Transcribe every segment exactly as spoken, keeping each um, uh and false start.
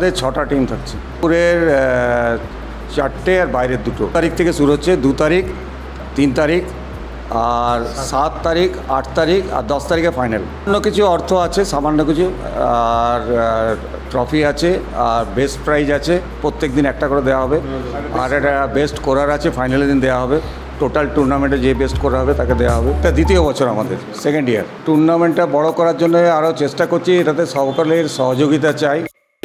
ছটা টিম থাকছে, পুরের চারটে আর বাইরের দুটো। তারিখ থেকে শুরু হচ্ছে, দু তারিখ, তিন তারিখ আর সাত তারিখ, আট তারিখ আর দশ তারিখে ফাইনাল। অন্য কিছু অর্থ আছে, সামান্য কিছু, আর ট্রফি আছে, আর বেস্ট প্রাইজ আছে, প্রত্যেক দিন একটা করে দেওয়া হবে। আর একটা বেস্ট করার আছে, ফাইনালের দিন দেওয়া হবে। টোটাল টুর্নামেন্টে যে বেস্ট করা হবে তাকে দেওয়া হবে। এটা দ্বিতীয় বছর আমাদের, সেকেন্ড ইয়ার। টুর্নামেন্টটা বড় করার জন্য আরও চেষ্টা করছি, এটাতে সকলের সহযোগিতা চাই।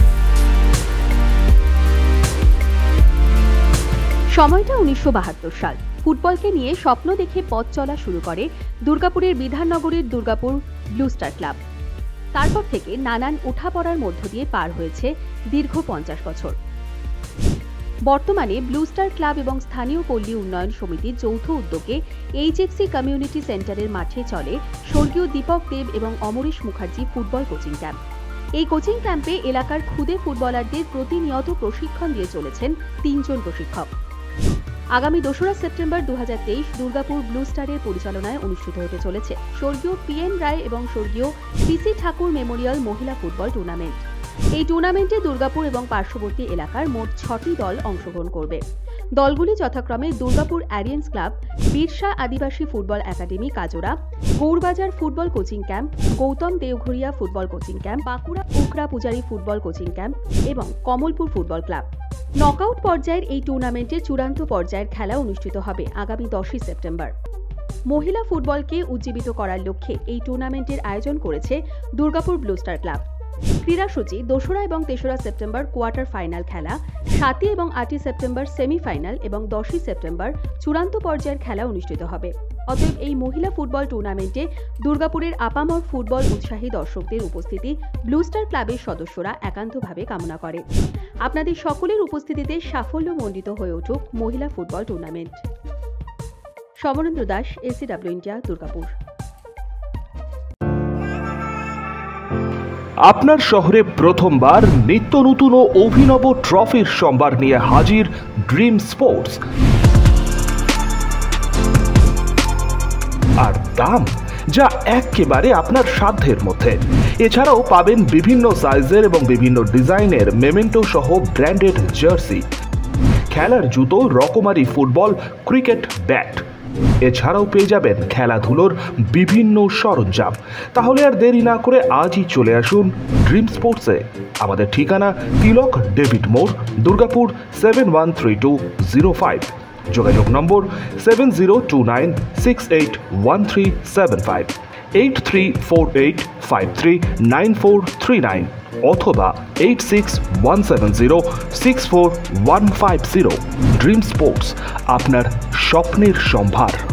সময়টা উনিশশো বাহাত্তর সাল। ফুটবলকে নিয়ে স্বপ্ন দেখে পথ চলা শুরু করে দুর্গাপুরের বিধাননগরীর দুর্গাপুর ব্লু স্টার ক্লাব। তারপর থেকে নানান ওঠাপড়ার মধ্য দিয়ে পার হয়েছে দীর্ঘ পঞ্চাশ বছর। বর্তমানে ব্লু স্টার ক্লাব এবং স্থানীয় পল্লী উন্নয়ন সমিতির যৌথ উদ্যোগে এইচএফসি কমিউনিটি সেন্টারের মাঠে চলে স্বর্গীয় দীপক দেব এবং Amaresh Mukherjee football coaching camp. এই কোচিং ক্যাম্পে এলাকার খুদে ফুটবলারদের প্রতিনিয়ত প্রশিক্ষণ দিয়ে চলেছেন তিনজন প্রশিক্ষক। আগামী দোসরা সেপ্টেম্বর দু হাজার তেইশ দুর্গাপুর ব্লু স্টারের পরিচালনায় অনুষ্ঠিত হতে চলেছে স্বর্গীয় পি এন রায় এবং স্বর্গীয় পিসি ঠাকুর মেমোরিয়াল মহিলা ফুটবল টুর্নামেন্ট। এই টুর্নামেন্টে দুর্গাপুর এবং পার্শ্ববর্তী এলাকার মোট ছটি দল অংশগ্রহণ করবে। দলগুলি যথাক্রমে Durgapur Aryans club, Birsa Adivasi football academy Kajora, Gourbazar football coaching camp, Goutam Deoghoria football coaching camp, Bankura Ukra Pujari football coaching camp এবং কমলপুর ফুটবল ক্লাব। নকআউট পর্যায়ের এই টুর্নামেন্টের চূড়ান্ত পর্যায়ের খেলা অনুষ্ঠিত হবে আগামী দশই সেপ্টেম্বর। মহিলা ফুটবলকে উজ্জীবিত করার লক্ষ্যে এই টুর্নামেন্টের আয়োজন করেছে দুর্গাপুর ব্লু স্টার ক্লাব। ক্রীড়াসূচি: দোসরা এবং তেসরা সেপ্টেম্বর কোয়ার্টার ফাইনাল খেলা, সাতই এবং আটই সেপ্টেম্বর সেমিফাইনাল এবং দশই সেপ্টেম্বর চূড়ান্ত পর্যায়ের খেলা অনুষ্ঠিত হবে। অতএব এই মহিলা ফুটবল টুর্নামেন্টে দুর্গাপুরের আপামর ফুটবল উৎসাহী দর্শকদের উপস্থিতি ব্লু স্টার ক্লাবের সদস্যরা একান্তভাবে কামনা করে। আপনাদের সকলের উপস্থিতিতে সাফল্যমণ্ডিত হয়ে উঠুক মহিলা football tournament. Samarendra Das, L C W India, Durgapur. আপনার শহরে প্রথমবার নিত্য নতুন ও অভিনব ট্রফির সম্ভার নিয়ে হাজির ড্রিম স্পোর্টস। আর দাম যা একেবারে আপনার সাধ্যের মধ্যে। এছাড়াও পাবেন বিভিন্ন সাইজের এবং বিভিন্ন ডিজাইনের মেমেন্টো সহ ব্র্যান্ডেড জার্সি, খেলার জুতো, রকমারি ফুটবল, ক্রিকেট ব্যাট। এছাড়াও পেয়ে যাবেন খেলাধুলোর বিভিন্ন সরঞ্জাম। তাহলে আর দেরি না করে আজই চলে আসুন ড্রিম স্পোর্টসে। আমাদের ঠিকানা তিলক ডেভিড মোড়, Durgapur seven one three two zero five. যোগাযোগ number seven zero two nine six eight one three seven five, eight three four eight five three nine four three nine অথবা eight six one seven zero six four one five zero. Dream sports, আপনার স্বপ্নের সম্ভার।